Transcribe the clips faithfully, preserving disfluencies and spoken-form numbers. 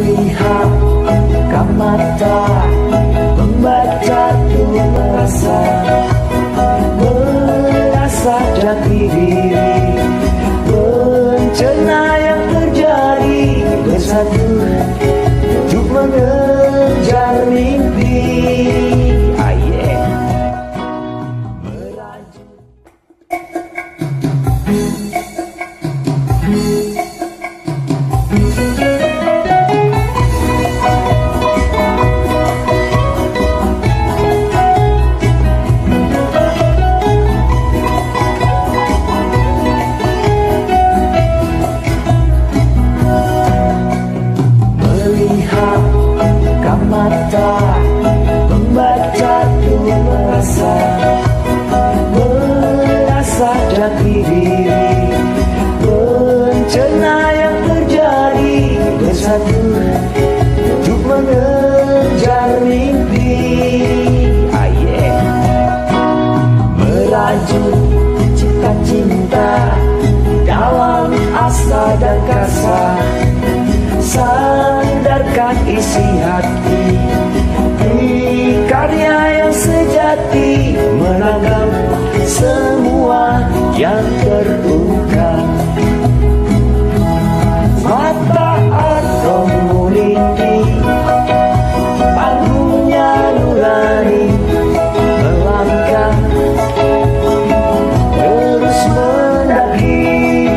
Melihat buka mata, membaca tuh merasa, merasa jati diri, bencana yang terjadi bersatu untuk mengejar mimpi. Ah, yeah. Meraju. Mata, membaca tuh merasa, merasa jati diri, bencana yang terjadi bersatu untuk mengejar mimpi. Ah, yeah. Merajut cita-cinta dalam asa dan kasa, sandarkan isi hati di karya yang sejati, menangkap semua yang terungkap. Mata Art Community, panggungnya nurani, melangkah terus mendaki.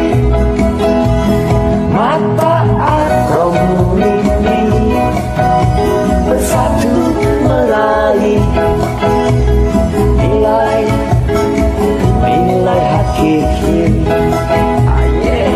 Mata Art Community bersatu meraih nilai, nilai hakiki. Ah, yeah.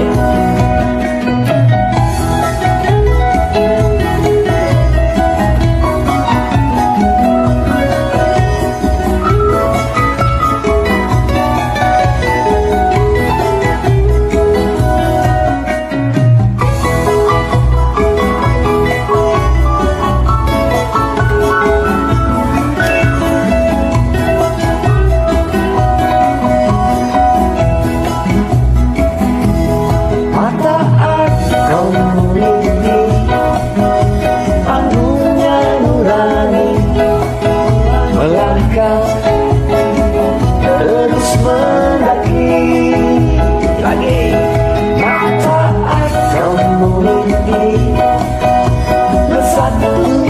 Terus mendaki lagi. Mata Art Community bersatu